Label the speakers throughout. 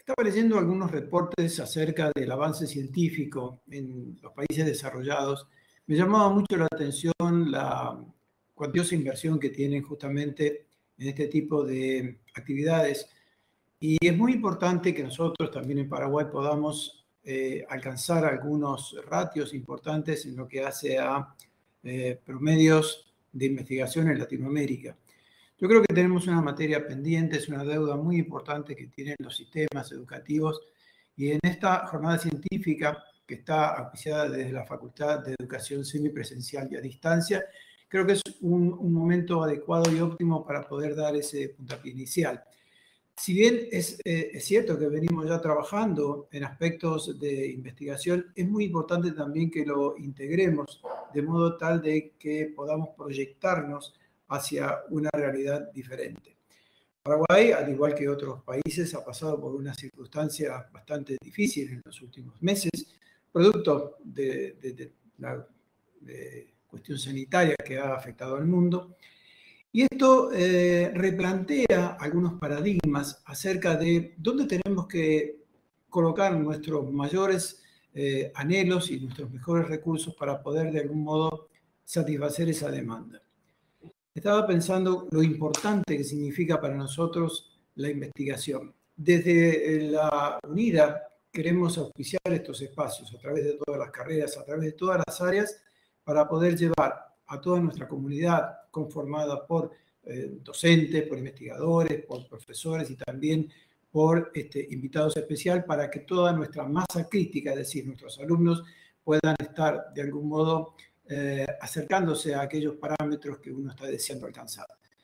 Speaker 1: Estaba leyendo algunos reportes acerca del avance científico en los países desarrollados. Me llamaba mucho la atención la cuantiosa inversión que tienen justamente en este tipo de actividades. Y es muy importante que nosotros también en Paraguay podamos alcanzar algunos ratios importantes en lo que hace a promedios de investigación en Latinoamérica. Yo creo que tenemos una materia pendiente, es una deuda muy importante que tienen los sistemas educativos, y en esta jornada científica que está auspiciada desde la Facultad de Educación Semipresencial y a Distancia, creo que es un momento adecuado y óptimo para poder dar ese puntapié inicial. Si bien es cierto que venimos ya trabajando en aspectos de investigación, es muy importante también que lo integremos de modo tal de que podamos proyectarnos hacia una realidad diferente. Paraguay, al igual que otros países, ha pasado por una circunstancia bastante difícil en los últimos meses, producto de la cuestión sanitaria que ha afectado al mundo. Y esto replantea algunos paradigmas acerca de dónde tenemos que colocar nuestros mayores anhelos y nuestros mejores recursos para poder de algún modo satisfacer esa demanda. Estaba pensando lo importante que significa para nosotros la investigación. Desde la UNIDA queremos auspiciar estos espacios a través de todas las carreras, a través de todas las áreas, para poder llevar a toda nuestra comunidad conformada por docentes, por investigadores, por profesores y también por invitados especiales, para que toda nuestra masa crítica, es decir, nuestros alumnos, puedan estar de algún modo acercándose a aquellos parámetros que uno está deseando alcanzar.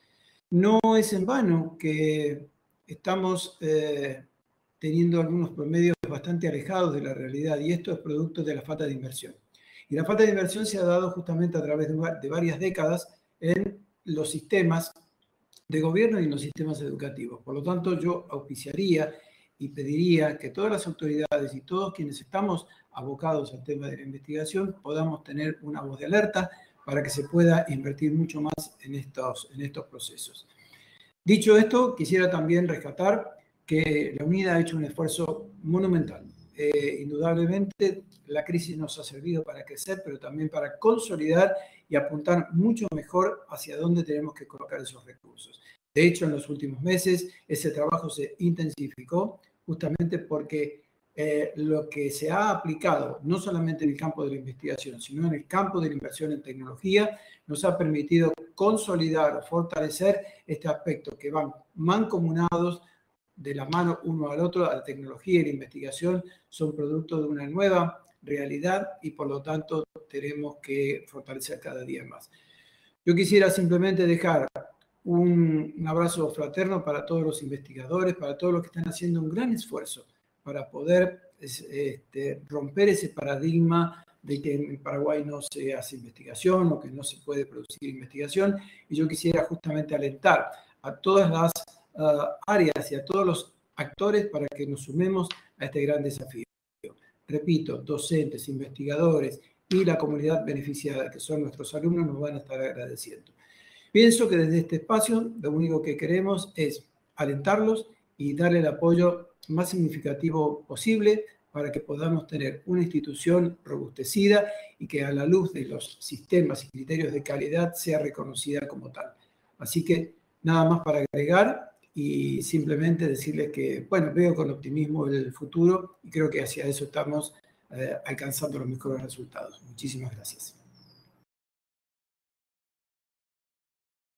Speaker 1: No es en vano que estamos teniendo algunos promedios bastante alejados de la realidad, y esto es producto de la falta de inversión. Y la falta de inversión se ha dado justamente a través de varias décadas en los sistemas de gobierno y en los sistemas educativos. Por lo tanto, yo auspiciaría y pediría que todas las autoridades y todos quienes estamos abocados al tema de la investigación podamos tener una voz de alerta para que se pueda invertir mucho más en estos procesos. Dicho esto, quisiera también rescatar que la UNIDA ha hecho un esfuerzo monumental. Indudablemente, la crisis nos ha servido para crecer, pero también para consolidar y apuntar mucho mejor hacia dónde tenemos que colocar esos recursos. De hecho, en los últimos meses, ese trabajo se intensificó justamente porque lo que se ha aplicado, no solamente en el campo de la investigación, sino en el campo de la inversión en tecnología, nos ha permitido consolidar o fortalecer este aspecto que van mancomunados de la mano uno al otro. La tecnología y la investigación son producto de una nueva realidad y por lo tanto tenemos que fortalecer cada día más. Yo quisiera simplemente dejar un abrazo fraterno para todos los investigadores, para todos los que están haciendo un gran esfuerzo para poder romper ese paradigma de que en Paraguay no se hace investigación o que no se puede producir investigación. Y yo quisiera justamente alentar a todas las áreas y a todos los actores para que nos sumemos a este gran desafío. Repito, docentes, investigadores y la comunidad beneficiada, que son nuestros alumnos, nos van a estar agradeciendo. Pienso que desde este espacio lo único que queremos es alentarlos y darle el apoyo más significativo posible para que podamos tener una institución robustecida y que a la luz de los sistemas y criterios de calidad sea reconocida como tal. Así que nada más para agregar y simplemente decirles que, bueno, veo con optimismo el futuro y creo que hacia eso estamos alcanzando los mejores resultados. Muchísimas gracias.